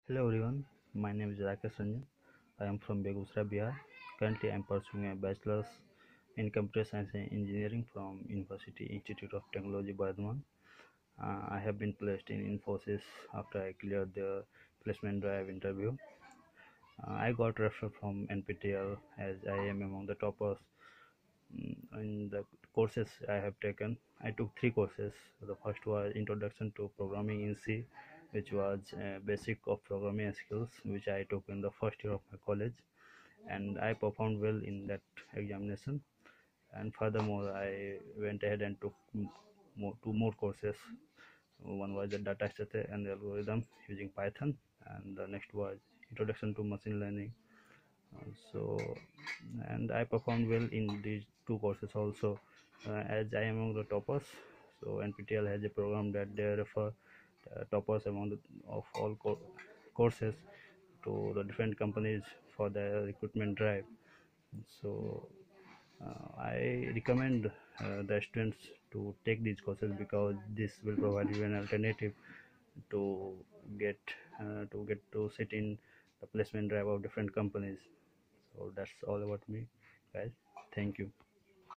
Hello everyone, my name is Rakesh Ranjan. I am from Begusara, Bihar. Currently, I am pursuing a bachelor's in computer science and engineering from University Institute of Technology, Bardhaman. I have been placed in Infosys after I cleared the placement drive interview. I got referral from NPTL as I am among the toppers in the courses I have taken. I took three courses. The first was Introduction to Programming in C, which was basic of programming skills, which I took in the first year of my college, and I performed well in that examination. And furthermore, I went ahead and took two more courses. One was the data structure and the algorithm using Python, and the next was Introduction to Machine Learning. So, and I performed well in these two courses also, as I am among the toppers. So NPTEL has a program that they refer toppers among the of all courses to the different companies for the recruitment drive. So I recommend the students to take these courses because this will provide you an alternative to get to sit in the placement drive of different companies. So that's all about me, guys. Thank you.